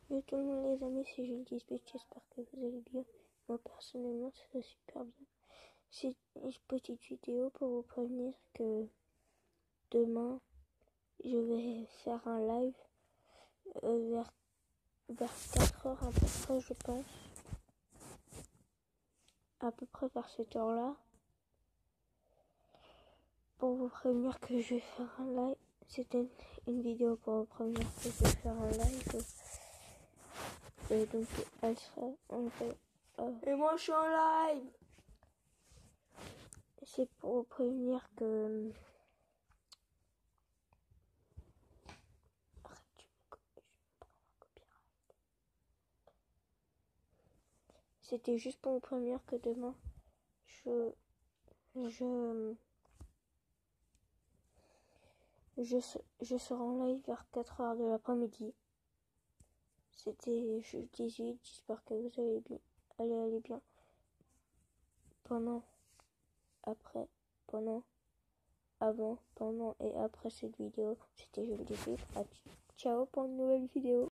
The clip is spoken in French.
Yo tout le monde les amis, c'est Jules Disbet, j'espère que vous allez bien. Moi personnellement ça va super bien. C'est une petite vidéo pour vous prévenir que demain je vais faire un live vers 4h à peu près je pense. À peu près vers cette heure-là. Pour vous prévenir que je vais faire un live. C'était une vidéo pour vous prévenir que je vais faire un live. Et donc elle sera en fait. Et moi je suis en live. C'est pour vous prévenir que arrête, je vais prendre un copyright. C'était juste pour vous prévenir que demain je serai en live vers 4h de l'après-midi. C'était jeudi 18, j'espère que vous allez bien. Allez bien. Pendant, après, pendant, avant, pendant et après cette vidéo, c'était jeudi 18. Ciao pour une nouvelle vidéo.